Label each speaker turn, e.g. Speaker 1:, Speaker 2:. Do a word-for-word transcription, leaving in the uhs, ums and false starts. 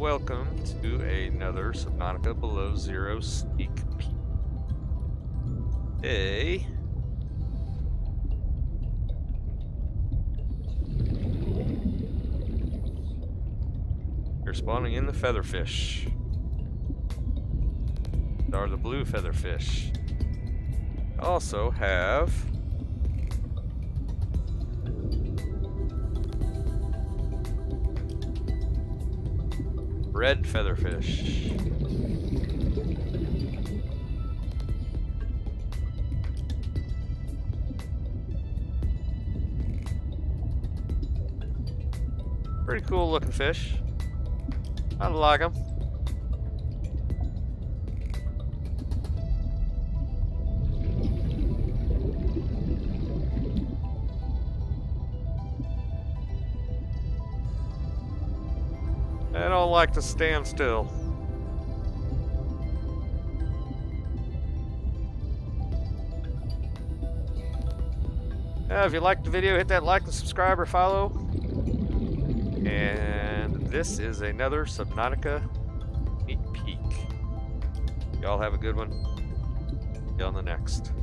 Speaker 1: welcome to another Subnautica Below Zero sneak peek. Hey. You're spawning in the featherfish. Are the blue featherfish. Also have red featherfish. Pretty cool looking fish. I like them. I don't like to stand still. Uh, if you liked the video, hit that like and subscribe or follow. And this is another Subnautica sneak peek. Y'all have a good one. See you on the next.